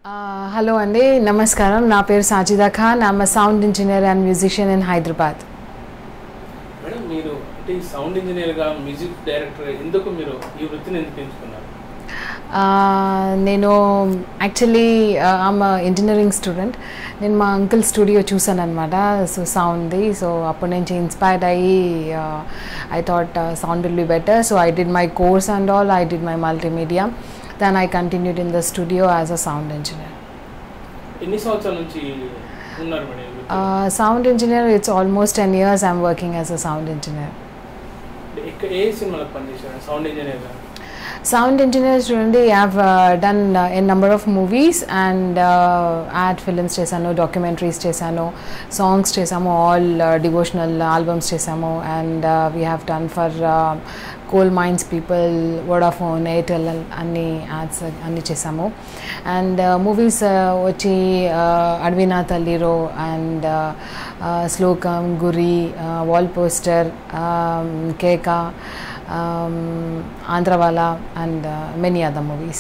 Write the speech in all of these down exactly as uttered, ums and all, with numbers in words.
Uh, hello Andy, Namaskaram. Na peru Sajida Khan. I'm a sound engineer and musician in Hyderabad. Madam, మీరు అంటే sound engineer గా music director ఎందుకు మీరు ఈ వృత్తిని ఎందుకు ఎంచుకున్నారు? నేను యాక్చువల్లీ ఐమ్ ఇంజనీరింగ్ స్టూడెంట్. నేను మా అంకుల్ స్టూడియో చూసాను అనమాట. సో సౌండ్ది. సో అప్పటి నుంచి ఇన్స్పైర్డ్ అయ్యి I thought sound will be better. So I did my course and all. I did my multimedia. Then I continued in the studio as a sound engineer. ఎన్ని సంవత్సరాల నుంచి ఉన్నారు madam? Uh, sound engineer, it's almost ten years I'm working as a sound engineer. ఏ సినిమాలకు పనిచేశారు sound engineer గా? Sound engineer చూడండి, I have uh, done uh, a number of movies and uh, ad films చేశాను, documentaries చేశాను, songs చేశాము, all uh, devotional albums చేశాము, and uh, we have done for uh, coal mines people, Vodafone, Airtel అన్ని ads అన్ని చేసాము. And movies వచ్చి అడవినా తల్లిరో and శ్లోకం, గురి, wall poster, Keka, Andhrawala and many other movies.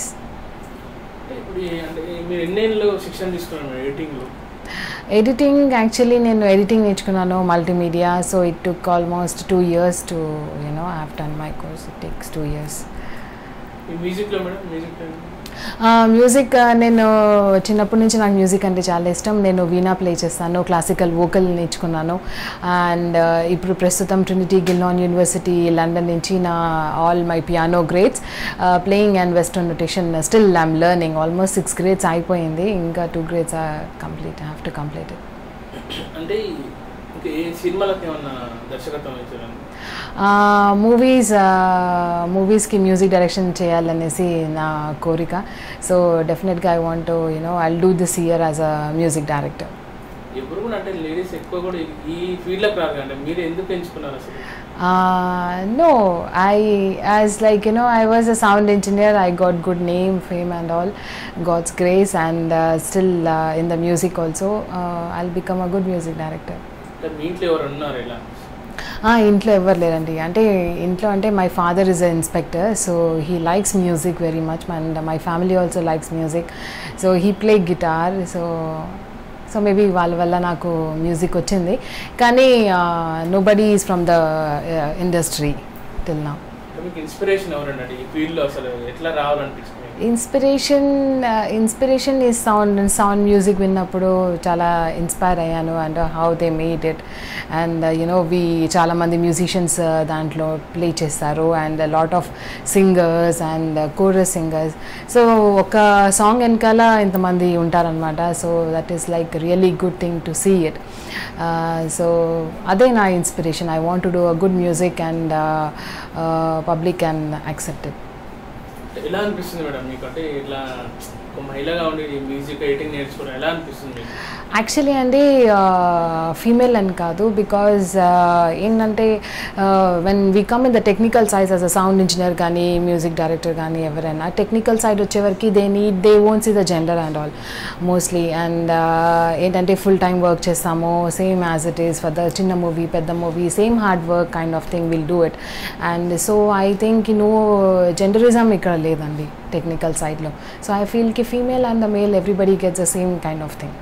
మీరు ఎన్నేళ్ళు శిక్షణ తీసుకున్నారు ఎడిటింగ్లో? ఎడిటింగ్ యాక్చువల్లీ నేను ఎడిటింగ్ నేర్చుకున్నాను multimedia. So it took almost two years to you know I have done my course. It takes two years. మ్యూజిక్లో మేడం మ్యూజిక్ మ్యూజిక్ నేను చిన్నప్పటి నుంచి నాకు మ్యూజిక్ అంటే చాలా ఇష్టం. నేను వీణా ప్లే చేస్తాను, క్లాసికల్ వోకల్ నేర్చుకున్నాను. అండ్ ఇప్పుడు ప్రస్తుతం ట్రినిటీ గిల్లాన్ యూనివర్సిటీ లండన్ నుంచి నా all my piano grades playing and western notation still I'm learning. Almost six grades అయిపోయింది, ఇంకా two grades complete have to complete it. అంటే ఇంకా ఏ సినిమాలకు ఏమన్నా దర్శకత్వం ఇచ్చారు? మూవీస్ మూవీస్కి మ్యూజిక్ డైరెక్షన్ చేయాలనేసి నా కోరిక. So definitely I want to you know I will do this year as a music director. ఎప్పుడు కూడా అంటే లేడీస్ ఎక్కువ కూడా ఈ ఫీల్డ్లోకి రాదు అంటే మీరు ఎందుకు ఎంచుకున్నారు అసలు? Uh, no, I as like you know I was a sound engineer. I got good name, fame and all, God's grace, and uh, still uh, in the music also uh, I'll become a good music director. మీ ఇంట్లో ఎవరు ఉన్నారు ఇలా? ఇంట్లో ఎవరు లేరండి. అంటే ఇంట్లో అంటే my father is a inspector. So he likes music very much and my family also likes music. So he play guitar. So so maybe వాళ్ళ వల్ల నాకు మ్యూజిక్ వచ్చింది. కానీ nobody is from the industry till now. మీకు inspiration ఎవరండి ఈ ఫీల్డ్లో? అసలు ఎట్లా రావాలనిపిస్తుంది? ఇన్స్పిరేషన్ ఇన్స్పిరేషన్ ఈ సౌండ్ సౌండ్ మ్యూజిక్ విన్నప్పుడు చాలా ఇన్స్పైర్ అయ్యాను. And how they made it. And you know we చాలామంది మ్యూజిషియన్స్ దాంట్లో ప్లే చేస్తారు and lot of singers and chorus singers. So ఒక సాంగ్ వెనకాల ఇంతమంది ఉంటారనమాట. So that is like really good thing to see it. So అదే నా inspiration. I want to do a good music and public can accept it. ఎలా అనిపిస్తుంది madam మీకు? అంటే ఇట్లా ఒక మహిళగా ఉండి మ్యూజిక్ ఎడిటింగ్ నేర్చుకోవడం ఎలా అనిపిస్తుంది మీకు? యాక్చువల్లీ అండి ఫీమేల్ అని కాదు. బికాజ్ ఏంటంటే when we come in the technical side as a sound engineer కానీ మ్యూజిక్ డైరెక్టర్ కానీ ఎవరైనా టెక్నికల్ సైడ్ వచ్చేవరకు they need they own see the gender and all mostly. And ఏంటంటే ఫుల్ టైం వర్క్ చేస్తాము same as it is for the చిన్న movie పెద్ద movie same hard work kind of thing will do it. And so I think no genderism ఇక్కడ లేదండి technical సైడ్లో. So I feel కి female and the male everybody gets the same kind of thing.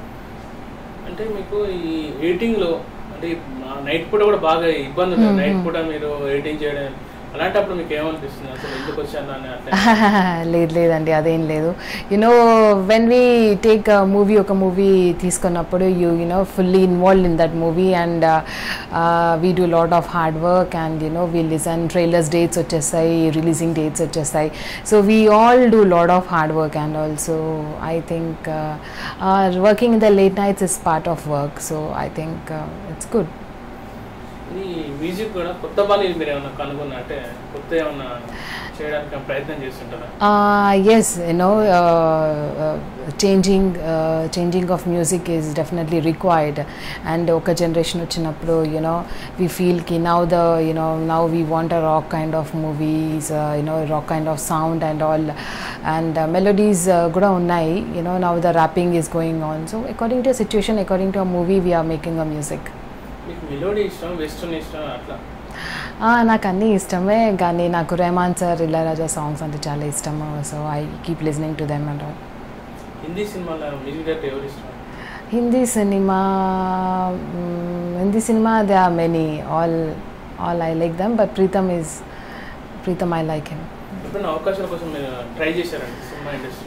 అంటే మీకు ఈ ఎడిటింగ్లో అంటే night పూట కూడా బాగా ఇబ్బంది ఉంటుంది. నైట్ పూట మీరు ఎడిటింగ్ చేయడం అలాంటప్పుడు మీకు ఏమనిపిస్తుంది? అసలు ఎందుకు వచ్చాను అని? లేదు లేదండి అదేం లేదు. You know when we take movie ఒక మూవీ తీసుకున్నప్పుడు you you know fully involved in that movie and we do lot of hard work and you know we listen trailers dates వచ్చేస్తాయి, రిలీజింగ్ డేట్స్ వచ్చేస్తాయి. So we all do lot of hard work and also I think working in the late nights is part of work. So I think it's good. ఈ music కూడా కొత్త పని మీరు ఏమన్నా కనుగొన్నా అంటే కొత్త ఏమన్నా చేయడానికి ప్రయత్నం చేస్తుంటారా? Yes you know changing changing of music is definitely required. And ఒక జనరేషన్ వచ్చినప్పుడు యునో వీ ఫీల్ కి now the you know now we want a rock kind of movies you know rock kind of sound and all and melodies కూడా ఉన్నాయి. You know now the rapping is going on. So according to situation according to a movie we're making a music. మీకు melody ఇష్టం, western ఇష్టం అట్లా? నాకు అన్నీ ఇష్టమే కానీ నాకు రెహమాన్ సార్, ఇళయరాజా సాంగ్స్ అంటే చాలా ఇష్టము. So I keep listening to them and all. Hindi సినిమాలో మ్యూజిక్ డైరెక్టర్ ఎవరు ఇష్టం? Hindi cinema Hindi cinema they are many all all I like them but Pritam is Pritam I like him. ఎప్పుడైనా అవకాశాల కోసం మీరు ట్రై చేశారండి సినిమా ఇండస్ట్రీ?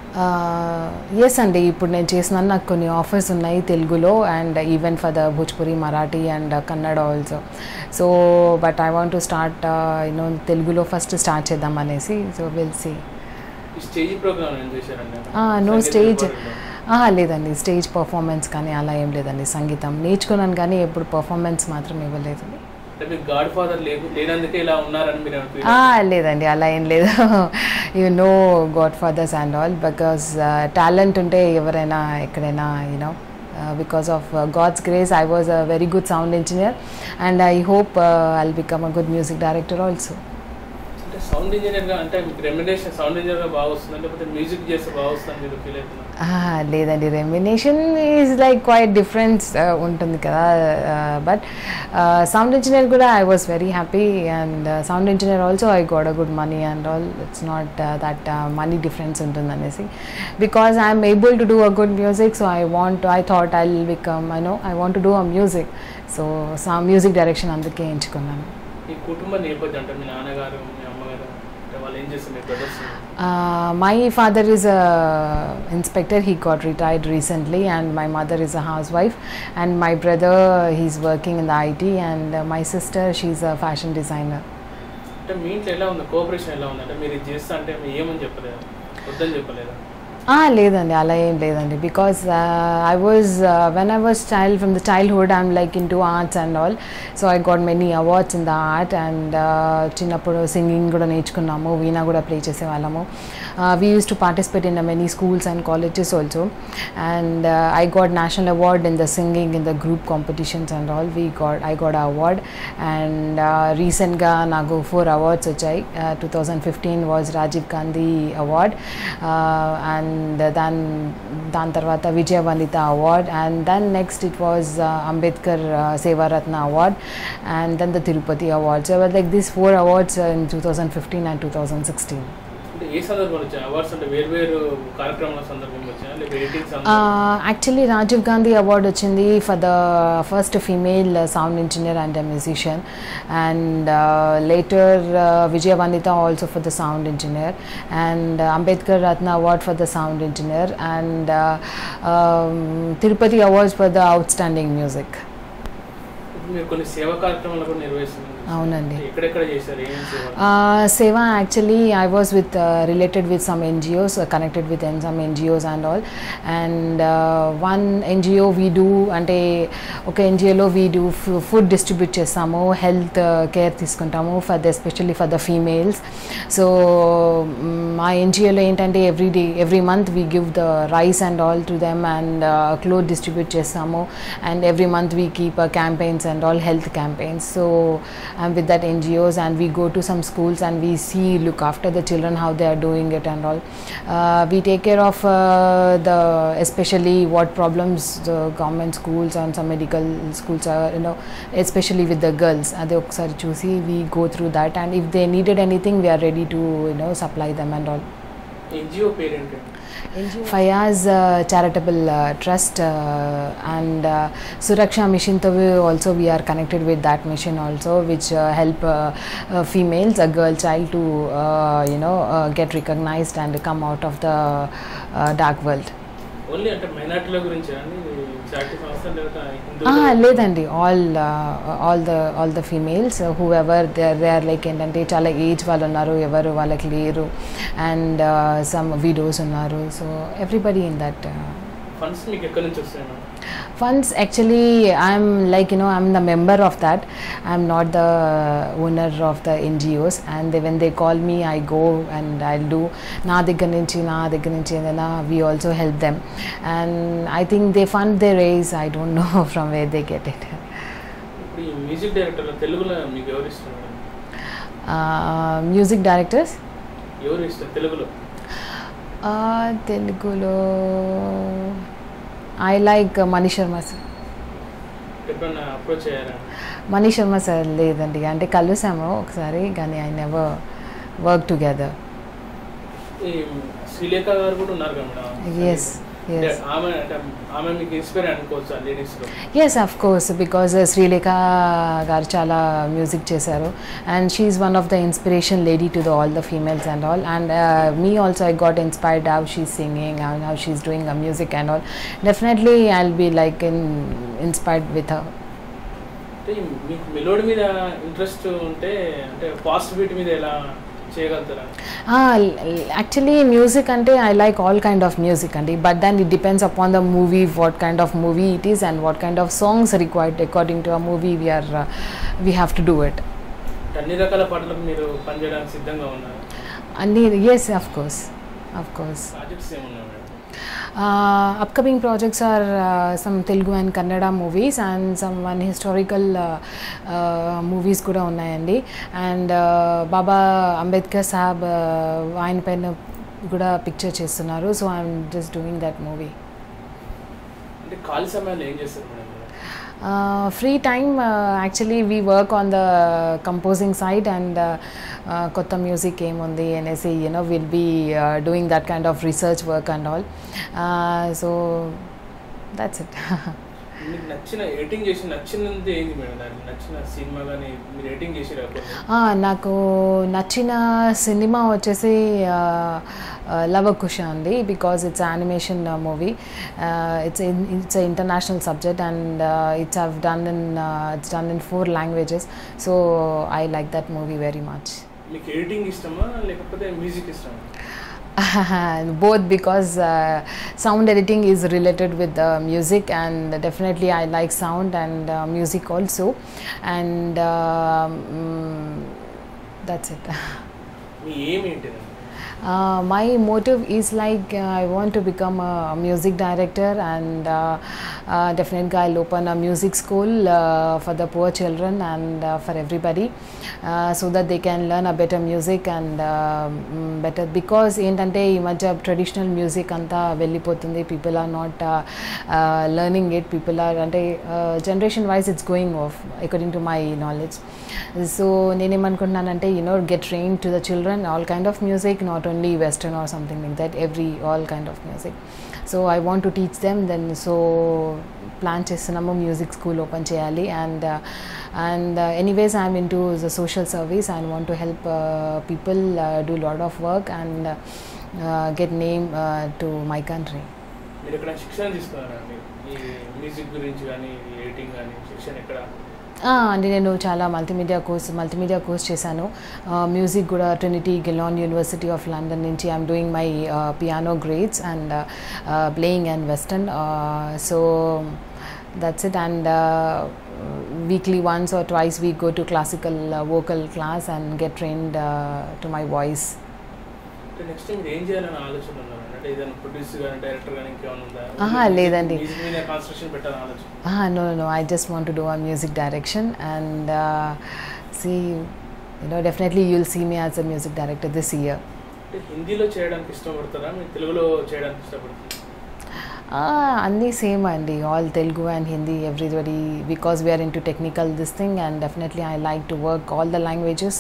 ఎస్ అండి, ఇప్పుడు నేను చేసినాను. నాకు కొన్ని ఆఫర్స్ ఉన్నాయి తెలుగులో and even for the Bhojpuri, Marathi and Kannada also. So but I want to start you know తెలుగులో ఫస్ట్ స్టార్ట్ చేద్దాం అనేసి. So will see. Stage program ఏం చేశారండి? నో స్టేజ్ లేదండి, స్టేజ్ పర్ఫార్మెన్స్ కానీ అలా ఏం లేదండి. సంగీతం నేర్చుకున్నాను కానీ ఎప్పుడు పర్ఫార్మెన్స్ మాత్రం ఇవ్వలేదు. గాడ్ ఫాదర్ లేనందుకే ఇలా ఉన్నారని మీరు? లేదండి, అలా ఏం లేదు. You know godfathers and all because talent ఉంటే ఎవరైనా ఎక్కడైనా you know because of god's grace I was a very good sound engineer and I hope I'll become a good music director also. అంటే సౌండ్ ఇంజనీర్గా అంటే మీకు remuneration sound ఇంజనీర్గా బాగా వస్తుంది లేకపోతే మ్యూజిక్ చేస్తే బాగా వస్తుంది మీరు ఫీల్ అవుతున్నారు? లేదండి, remuneration is like quite difference ఉంటుంది కదా. బట్ సౌండ్ ఇంజనీర్ కూడా I was very happy and sound engineer also I got a good money and all. It's not that money difference ఉంటుంది అనేసి because I'm able to do a good music. So I want I thought I will become I know I want to do a music. So సా music direction అందుకే ఎంచుకున్నాను. మీ కుటుంబ నేపథ్యం అంటే మీ నాన్నగారు మీ అమ్మగారు వాళ్ళు ఏం చేస్తారు? మీ brothers? My father is a inspector. He got retired recently and my mother is a housewife and my brother he's working in the I T and uh, my sister she's a fashion designer. అంటే మీ ఇంట్లో ఎలా ఉంది, cooperation ఎలా ఉంది? అంటే మీరు ఇది చేస్తా అంటే ఏమని చెప్పలేదు, వద్దని చెప్పలేదా? లేదండి, అలా ఏం లేదండి. Because I was when I was child from the childhood I'm like into arts and all. So I got many awards in the art and చిన్నప్పుడు సింగింగ్ కూడా నేర్చుకున్నాము, వీణా కూడా ప్లే చేసేవాళ్ళము. We use to participate in many schools and colleges also and I got national award in the singing in the group competitions and all. We got I got a award and రీసెంట్గా నాకు four awards వచ్చాయి. Two thousand fifteen was Rajiv Gandhi award and and then దాని తర్వాత Vijaya Vandita award and then next it was uh, Ambedkar uh, Seva award and then the Tirupati award. So I was like these four awards uh, in twenty fifteen and twenty sixteen. ఏ సందర్భంలో వచ్చాయి awards? అంటే వేరు వేరు కార్యక్రమాల సందర్భంలో వచ్చాయా లేక ఎడిటింగ్ సందర్భంలో? యాక్చువల్లీ రాజీవ్ గాంధీ అవార్డ్ వచ్చింది for the first female sound engineer and a musician and later Vijaya Vandita also for the sound engineer and Ambedkar Ratna award for the sound engineer and Tirupati awards for the outstanding music. మీరు కొన్ని సేవా కార్యక్రమాలు కూడా నిర్వహిస్తున్నారు. అవునండి. ఎక్కడెక్కడ చేశారు? ఏం సేవ? సేవ actually I was with related with some NGOs, connected with some NGOs and all and one NGO we do అంటే ఒక ఎన్జిఓలో వీ డూ ఫుడ్ డిస్ట్రిబ్యూట్ చేస్తాము, హెల్త్ కేర్ తీసుకుంటాము for the especially for the females. So మా ఎన్జిఓలో ఏంటంటే every day every month we give the rice and all to them and cloth distribute చేస్తాము and every month we keep campaigns and all health campaigns. So I'm with that N G Os and we go to some schools and we see look after the children how they are doing it and all. Uh, we take care of uh, the especially what problems the government schools and some medical schools are, you know, especially with the girls. Ade okkasari chusi we go through that and if they needed anything we are ready to, you know, supply them and all. N G O parent Fayaz uh, charitable uh, trust uh, and uh, Suraksha mission to also we are connected with that mission also which uh, help uh, uh, females, a girl child to uh, you know uh, get recognized and come out of the uh, dark world. Only అంటే మైనారిటీల గురించి అండి charity సంస్థ లేదా హిందూ? లేదండి, all all the all the females whoever they they are like ఏంటంటే చాలా age వాళ్ళు ఉన్నారు, ఎవరు వాళ్ళకి లేరు అండ్ సమ్ విడోస్ ఉన్నారు. So everybody in that. Funds మీకు ఎక్కడి నుంచి వస్తాయి? Funds actually I'm like you know I'm the member of that. I'm not the owner of the N G Os and they, when they call me I go and I'll do na దగ్గర నుంచి నా దగ్గర నుంచి ఏదైనా we also help them and I think they fund their raise. I don't know from where they get it. ఇప్పుడు ఈ music డైరెక్టర్లు తెలుగులో మీకు ఎవరు ఇష్టం? మ్యూజిక్ డైరెక్టర్స్ ఎవరు ఇష్టం తెలుగులో? తెలుగులో I like uh, Mani Sharma sir. ఎప్పుడన్నా అప్రోచ్ అయ్యారా? Mani Sharma sir లేదండి, అంటే కలుసాము ఒకసారి కానీ ఐ నెవర్ వర్క్ టుగెదర్. ఈ శ్రీలేఖ గారు కూడా ఉన్నారు కదా మేడం. Yes, yes. ఆమె అంటే ఆమె మీకు ఇన్స్పైర్ అనుకోవచ్చు లేడీస్లో. Yes, of course, because uh, Sri Lekha garu chala music chesaru, and she is one of the inspiration lady to the all the females and all, and uh, me also I got inspired how she's singing and how she's doing the music and all. Definitely I'll be like in, inspired with her. అంటే మీకు melody మీద interest ఉంటే అంటే fast beat మీద ఎలా చేయగలుగుతారా? Actually music ante I like all kind of music andi, but then it depends upon the movie, what kind of movie it is and what kind of songs required according to a movie we are uh, we have to do it. అన్ని రకాల పాటలకు మీరు పనిచేయడానికి సిద్ధంగా ఉన్నారు? అన్ని, yes, of course, of course. Projects ఏమున్నాయి? Uh, upcoming projects are uh, some Telugu and Kannada movies and some one historical uh, uh, movies kuda unnayandi, and uh, Baba Ambedkar sahab ఆయన పైన కూడా పిక్చర్ చేస్తున్నారు, so I'm just doing that movie. అంటే ఖాళీ సమయంలో ఏం చేస్తారు madam? Uh, free time, uh, actually we work on the composing side and uh, uh, kotta music em undi anesi, you know, we'll be uh, doing that kind of research work and all, uh, so that's it. మీకు నచ్చిన editing చేసి నచ్చినది ఏంది madam? దానికి నచ్చిన cinema కానీ మీరు editing చేసిరా? నాకు నచ్చిన సినిమా వచ్చేసి లవకుశ అండి, because it's animation movie, it's it's international subject and it's have done in it's done in four languages, so I like that movie very much. మీకు ఎడిటింగ్ ఇష్టమా లేకపోతే మ్యూజిక్ ఇష్టమా? Both, because uh, sound editing is related with uh, music, and definitely I like sound and uh, music also, and uh, mm, that's it. Me aim ఏంటి? Uh, my motive is like uh, I want to become a music director, and uh, uh, definitely I'll open a music school uh, for the poor children and uh, for everybody, uh, so that they can learn a better music and uh, better, because ఏంటంటే ఈ మధ్య traditional music అంతా వెళ్ళిపోతుంది, people are not uh, uh, learning it, people are అంటే generation wise it's going off according to my knowledge. So నేనేమనుకుంటున్నానంటే, you know, get trained to the children all kind of music, not only western or something like that, every all kind of music, so I want to teach them. Then so plan చేస్తున్నాము music school open చేయాలి, and uh, and uh, anyways I'm into the social service and want to help uh, people uh, do lot of work and uh, uh, get name uh, to my country. మీరు ఎక్కడ శిక్షణ తీసుకున్నారా ఈ music గురించి కానీ editing కానీ శిక్షణ ఎక్కడ? అంటే నేను చాలా మల్టీమీడియా కోర్స్ మల్టీమీడియా కోర్స్ చేశాను, మ్యూజిక్ కూడా Trinity Guildhall University of London నుంచి. I'm doing my piano grades and playing and western, so that's it, and uh, weekly once or twice we go to classical uh, vocal class and get trained uh, to my voice. Next time ఏం చేయాలని ఆలోచన ఉన్నారు? అంటే ఏదైనా producer గాని director గాని ఇంకేమైనా ఉందా? ఆహా, లేదండి. మ్యూజిక్ మీద కాన్సంట్రేషన్ పెట్టాలని ఆలోచన? ఆహా, no no I just want to do a music direction, and uh, see, you know, definitely you'll see me as a music director this year. అంటే హిందీలో చేయడానికి ఇష్టపడతారా మీరు తెలుగులో చేయడానికి ఇష్టపడతారా? అన్నీ సేమ్ అండి, all Telugu and Hindi, everybody, because we're into technical this thing, and definitely I like to work all the languages.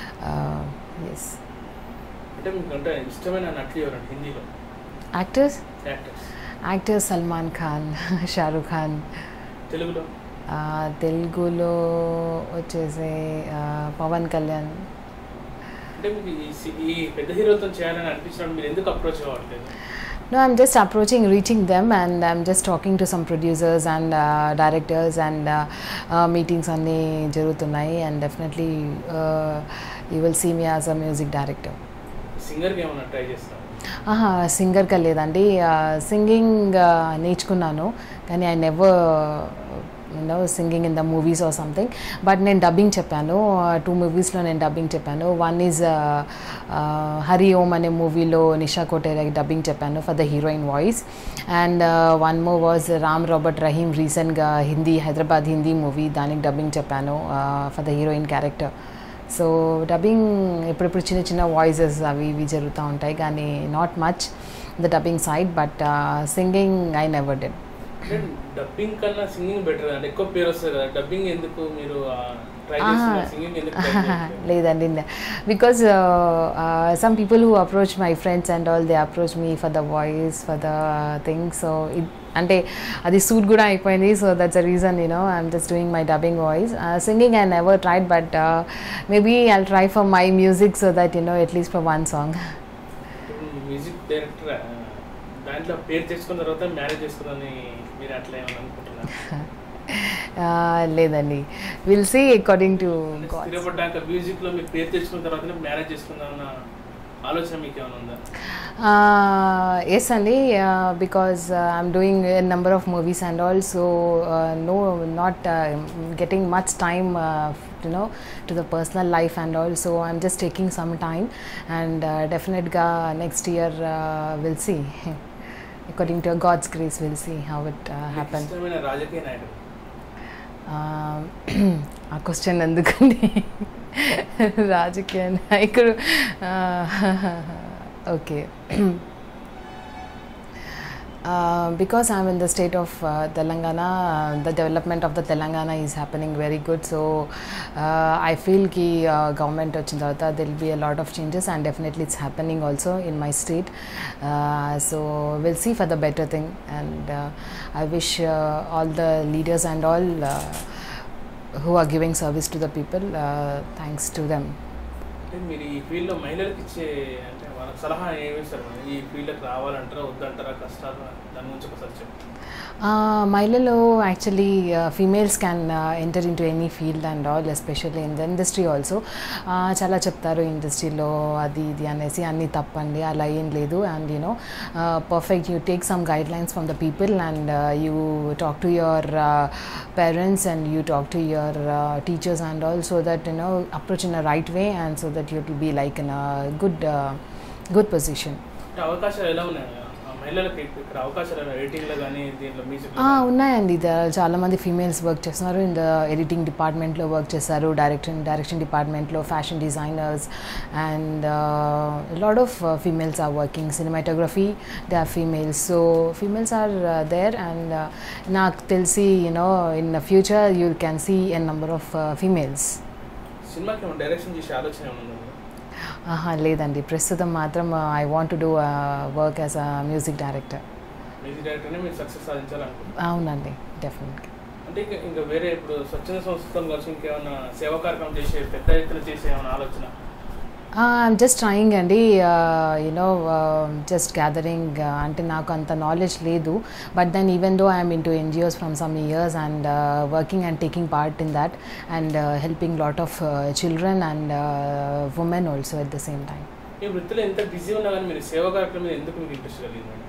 Yes. అంటే మీకు అంటే ఇష్టమైన నటులు ఎవరండి హిందీలో? Actors actors actors Salman Khan, Shahrukh Khan. తెలుగులో? తెలుగులో వచ్చేసి పవన్ కళ్యాణ్. అంటే మీకు ఈ పెద్ద హీరోతో చేయాలని అనిపించినప్పుడు మీరు ఎందుకు అప్రోచ్ అవ్వట్లేదు? No, I'm just approaching, reaching them, and I'm just talking to some producers and uh, directors, and uh, uh, meetings anni jarugutunnayi, and definitely uh, you will see me as a music director. Singer ki emana try chestara? Aha, singer ka ledandi, singing నేర్చుకున్నాను, కానీ I never you know singing in the movies or something, but నేను dubbing చెప్పాను, two మూవీస్లో నేను dubbing చెప్పాను. One is Hari Om అనే మూవీలో నిషా కోటేరాకి డబ్బింగ్ చెప్పాను for the heroine voice, and one more was Ram Robert Rahim రీసెంట్గా హిందీ హైదరాబాద్ హిందీ మూవీ, దానికి డబ్బింగ్ చెప్పాను for the heroine character. So dubbing ఎప్పుడెప్పుడు చిన్న చిన్న వాయిసెస్ అవి ఇవి జరుగుతూ ఉంటాయి, కానీ not much the dubbing side, but singing I never did. Dubbing కన్నా సింగింగ్ బెటర్ అంటే ఎక్కువ పేరు వస్తుంది కదా, డబ్బింగ్ ఎందుకు మీరు ట్రై చేస్తున్నారు సింగింగ్ ఎందుకు ట్రై చేయట్లేదు? లేదండి, because some people who approach my friends and all they approach me for the voice for the thing. So it అంటే అది సూట్ కూడా అయిపోయింది. So that's a reason you know I'm just doing my dubbing voice. Singing I never tried, but maybe I try for my music so that you know at least for one song. Music director దాంట్లో పేరు తెచ్చుకున్న తర్వాత marriage చేసుకుందని మీరు అట్లా ఏమని అనుకుంటున్నారు? లేదండి, will see according to god. స్థిరపడ్డాక మ్యూజిక్లో మీరు పేరు తెచ్చుకున్న తర్వాత మ్యారేజ్ చేసుకుందామన్న ఆలోచన మీకు ఏమైనా ఉందా? ఎస్ అండి, because I'm doing a number of movies and also no not getting much time uh, you know to the personal life and all, so I'm just taking some time and uh, definitely ga next year uh, we'll see according to God's grace, we'll see how it uh, happen. ఇష్టమైన రాజకీయ నాయకుడు? ఆ question ఎందుకండి, రాజకీయ నాయకుడు. Okay, Uh, because I'm in the state of uh, Telangana, uh, the development of the Telangana is happening very good. So uh, I feel ki uh, government vachin tarvata there will be a lot of changes, and definitely it's happening also in my state. Uh, so we'll see for the better thing, and uh, I wish uh, all the leaders and all uh, who are giving service to the people, uh, thanks to them. అంటే మీరు ఈ ఫీల్డ్లో మహిళలకు ఇచ్చే అంటే వాళ్ళకి సలహా ఏమి ఇస్తారు? ఈ ఫీల్డ్కి రావాలంటారా వద్దంటారా, కష్టాలు దాని గురించి ఒకసారి చెప్పండి. మహిళలు actually females can enter into any field and all, especially in the industry also. చాలా చెప్తారు ఇండస్ట్రీలో అది ఇది అనేసి, అన్నీ తప్పండి, అలా ఏం లేదు. And you know perfect you take some guidelines from the people and you talk to your parents and you talk to your teachers and all, so that you know approach in a right way and so that you will be like in a good good position. అవకాశాలు ఎలా ఉన్నాయి మహిళలకు ఇక్కడ? అవకాశాలు ఎడిటింగ్లో కానీ దీంట్లో music ఉన్నాయండి. చాలామంది ఫీమేల్స్ వర్క్ చేస్తున్నారు. ఇన్ ద ఎడిటింగ్ డిపార్ట్మెంట్లో వర్క్ చేస్తారు, డైరెక్షన్ డైరెక్షన్ డిపార్ట్మెంట్లో, fashion designers and lot of females are working. Cinematography they are females, so females are there. And నాకు తెలిసి you know in future you can see a number of females. సినిమాకి direction చేసే ఆలోచన ఏమన్నా? లేదండి, ప్రస్తుతం మాత్రం I want to do work as a music director. Music డైరెక్టర్నే మీరు సక్సెస్ సాధించాలనుకుంటున్నారు? అవునండి, డెఫినెట్గా. అంటే ఇంకా వేరే ఇప్పుడు స్వచ్ఛంద సంస్థతో కలిసి ఇంకేమైనా సేవా కార్యక్రమం చేసే పెద్ద ఎత్తున చేసే ఏమైనా ఆలోచన? ఐఎమ్ జస్ట్ ట్రయింగ్ అండి, యునో జస్ట్ గ్యాదరింగ్. అంటే నాకు అంత నాలెడ్జ్ లేదు, but then even though I'm in to NGOs from some years and working and taking part in that and helping lot of children and women also at the same time. మీ వృత్తిలో ఎంత busy ఉన్నా కానీ మీరు సేవా కార్యక్రమం మీద ఎందుకు మీకు ఇంట్రెస్ట్ కలిగింది?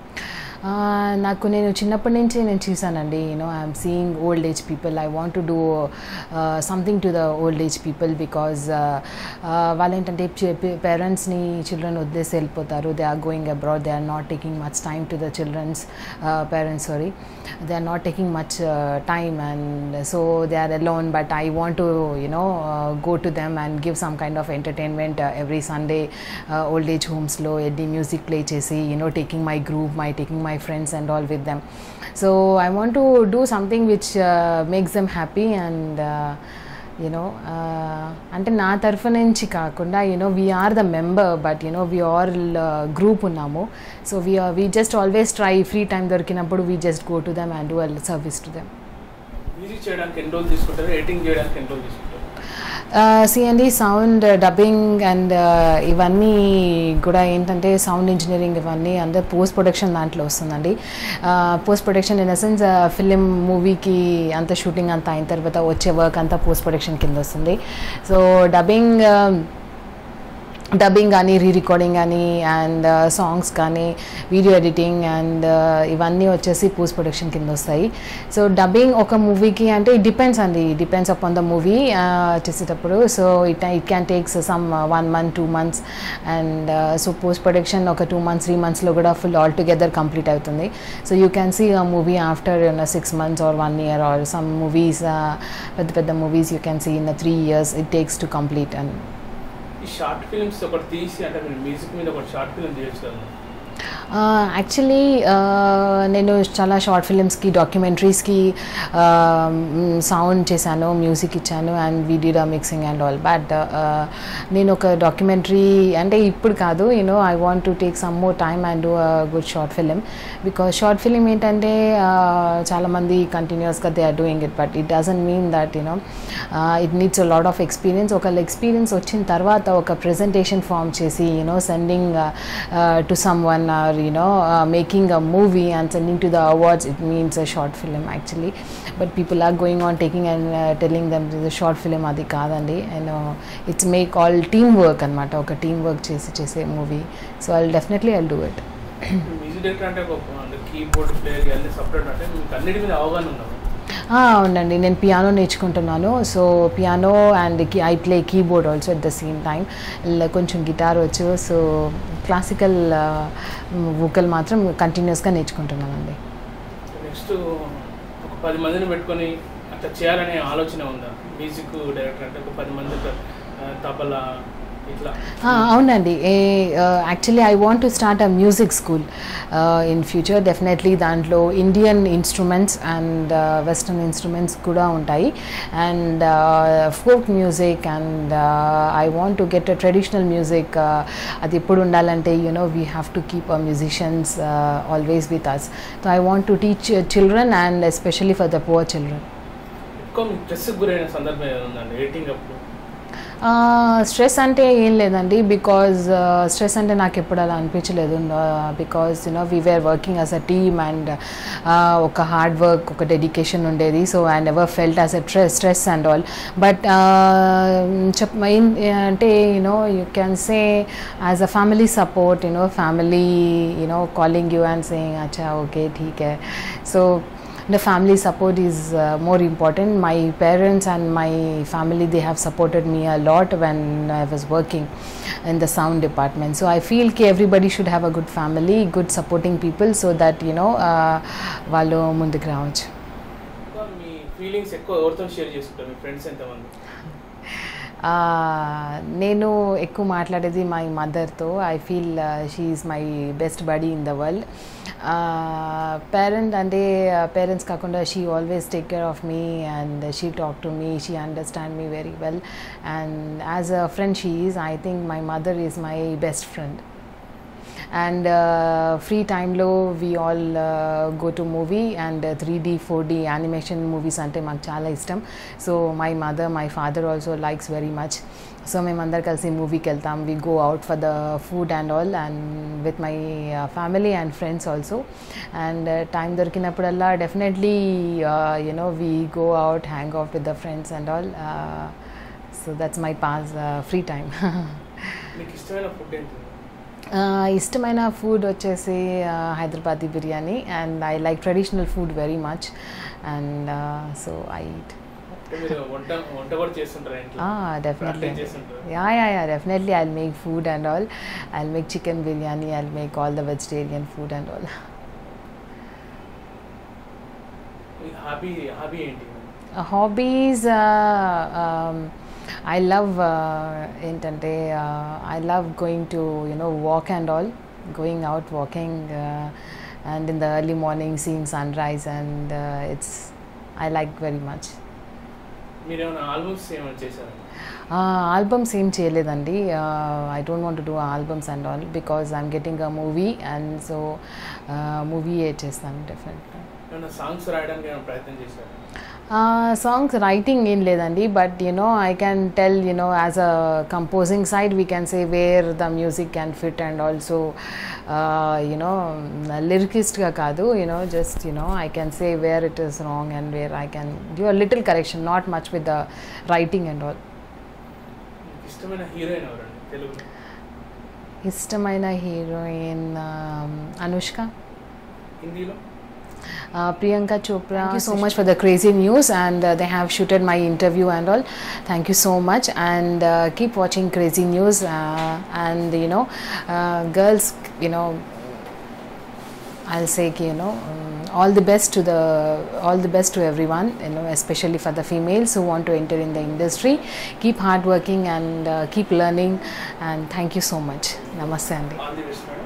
నాకు నేను చిన్నప్పటి నుంచి నేను చూసానండి, you know I'm seeing old age people. I want to do something to the old age people, because వాళ్ళు ఏంటంటే పేరెంట్స్ని చిల్డ్రన్ వదిలేసి వెళ్ళిపోతారు. They are going abroad, they are not taking much time to the childrens parents, sorry they are not taking much time and so they are alone. But I want to you know go to them and give some kind of entertainment every Sunday old age హోమ్స్లో ఎడ్డీ music play చేసి, you know taking my group, my taking my friends and all with them. So I want to do something which uh, makes them happy and uh, you know ante na tarfu nunchi kaakunda, you know we are the member but you know we all uh, group unnamo, so we are we just always try free time dorkinappudu we just go to them and do a service to them. Music cheyadaniki ఎన్ని రోజులు తీసుకుంటారు, editing చేయడానికి ఎన్ని రోజులు తీసుకుంటారు? C అండి, sound dubbing and ఇవన్నీ కూడా ఏంటంటే సౌండ్ ఇంజనీరింగ్ ఇవన్నీ అందరు పోస్ట్ ప్రొడక్షన్ దాంట్లో వస్తుందండి. Post production in the sense film మూవీకి అంత షూటింగ్ అంతా అయిన తర్వాత వచ్చే వర్క్ అంతా పోస్ట్ ప్రొడక్షన్ కింద వస్తుంది. సో డబ్బింగ్ డబ్బింగ్ కానీ, రీ రికార్డింగ్ కానీ అండ్ సాంగ్స్ కానీ, వీడియో ఎడిటింగ్ అండ్ ఇవన్నీ వచ్చేసి పోస్ట్ ప్రొడక్షన్ కింద వస్తాయి. సో డబ్బింగ్ ఒక మూవీకి అంటే ఇట్ డిపెండ్స్ అండి, డిపెండ్స్ అపాన్ ద మూవీ చేసేటప్పుడు. So it it can takes some one month two months and so post production ఒక టూ మంత్స్ త్రీ మంత్స్లో కూడా ఫుల్ ఆల్ టుగెదర్ కంప్లీట్ అవుతుంది. So you can see a movie after six months or one year or some movies పెద్ద పెద్ద movies you can see in three years it takes to complete. And ఈ short films ఒకటి తీసి అంటే మీరు music మీద ఒకటి షార్ట్ ఫిల్మ్ చేయొచ్చు కదా? యాక్చువల్లీ నేను చాలా షార్ట్ ఫిలిమ్స్కి డాక్యుమెంటరీస్కి సౌండ్ చేశాను, మ్యూజిక్ ఇచ్చాను and we did a mixing and all. But నేను ఒక డాక్యుమెంటరీ అంటే ఇప్పుడు కాదు, you know I want to take some more time and do a good short film. Because short film ఏంటంటే చాలామంది కంటిన్యూస్గా they are doing it, but it doesn't mean that you know it needs a lot of experience. ఒకళ్ళ experience వచ్చిన తర్వాత ఒక presentation form చేసి you know sending to someone or you know uh, making a movie and sending to the awards, it means a short film actually. But people are going on taking and uh, telling them the short film adi kadandi, and uh, it's make all teamwork anamata, oka teamwork chesi chese movie. So I'll definitely I'll do it. Music director అంటే ఒక keyboard player అన్ని separate అంటే మీకు అన్నిటి మీద అవగాహన ఉందా? అవునండి, నేను పియానో నేర్చుకుంటున్నాను. So piano and I play keyboard also at the same time. కొంచెం గిటార్ వచ్చు. సో క్లాసికల్ వోకల్ మాత్రం కంటిన్యూస్గా నేర్చుకుంటున్నానండి. నెక్స్ట్ ఒక పది మందిని పెట్టుకొని అట్లా చేయాలనే ఆలోచన ఉందా? మ్యూజిక్ డైరెక్టర్ అంటే ఒక పది మంది తబలా ఇట్లా? అవునండి, actually I want to start a music school in future. Definitely దాంట్లో Indian instruments and western instruments కూడా ఉంటాయి, and folk music, and I want to get a traditional music. అది ఎప్పుడు ఉండాలంటే you know we have to keep a musicians always with us. So I want to teach children and especially for the poor children. ఎక్కువ స్ట్రెస్కి గురైన సందర్భం ఉందండి editing అప్పుడు? Stress అంటే ఏం లేదండి, బికాజ్ స్ట్రెస్ అంటే నాకు ఎప్పుడు అలా అనిపించలేదు. Because you know we were working as a team and ఒక హార్డ్ వర్క్, ఒక డెడికేషన్ ఉండేది. So I never felt as a stress and all. But చెప్ అంటే you know you can say as a family support, you know family you know calling you and saying అచ్చా okay ఠీక్ హై. So the family support is uh, more important. My parents and my family, they have supported me a lot when I was working in the sound department. So I feel ki everybody should have a good family, good supporting people, so that you know vallu munduku raavochu. మీ feelings ఎక్కువ ఎవరితో share చేసుకుంటారు? మీ friends ఎంతమంది? నేను ఎక్కువ మాట్లాడేది my మదర్తో. I feel she is my best buddy in the world. Parent అంటే పేరెంట్స్ కాకుండా she always take care of me and she talk to me, she understand me very well, and as a friend she is, I think my mother is my best friend. And uh, free time lo we all uh, go to movie and uh, three D four D animation movies ante maku chaala ishtam. So my mother, my father also likes very much. So మేము అందరు కలిసి మూవీకి వెళ్తాం. We go out for the food and all, and with my uh, family and friends also. And uh, time దొరికినప్పుడల్లా definitely uh, you know we go out, hang out with the friends and all. Uh, so that's my past uh, free time. మీకు ఇష్టమైన food ఏంటి? ఇష్టమైన food వచ్చేసి Hyderabadi biryani, and I like traditional food very much, and so I eat. Definitely. Yeah, yeah, yeah, definitely I'll make food and all. I'll make chicken biryani, I'll make all the vegetarian food and all. Hobby hobby ఏంటి? Hobbies, uh, um, I love ఏంటంటే uh, I love going to you know walk and all, going out walking uh, and in the early morning seeing sunrise, and uh, it's I like very much. మీరు ఏమైనా albums ఏమైనా చేశారా? Albums ఏం చేయలేదండి. I don't want to do albums and all because I'm getting a movie, and so మూవీయే చేస్తాను డెఫినెట్గా. ఏమైనా సాంగ్స్ రాయడానికి ఏమైనా ప్రయత్నం చేశారా? సాంగ్స్ రైటింగ్ ఏం లేదండి, but you know I can tell you know as a composing side we can say where the music can fit, and also you know లిరికిస్ట్గా కాదు, you know just you know I can say where it is wrong and where I can do a little correction, not much with the writing and all. ఇష్టమైన heroine ఎవరండి తెలుగులో? ఇష్టమైన heroine Anushka. హిందీలో? Uh, Priyanka Chopra. Thank you so much for the crazy news, and uh, they have shooted my interview and all. Thank you so much, and uh, keep watching Crazy News, uh, and you know uh, girls, you know I'll say you know um, all the best to the all the best to everyone, you know especially for the females who want to enter in the industry. Keep hard working and uh, keep learning, and thank you so much. Namaste andi. All the best.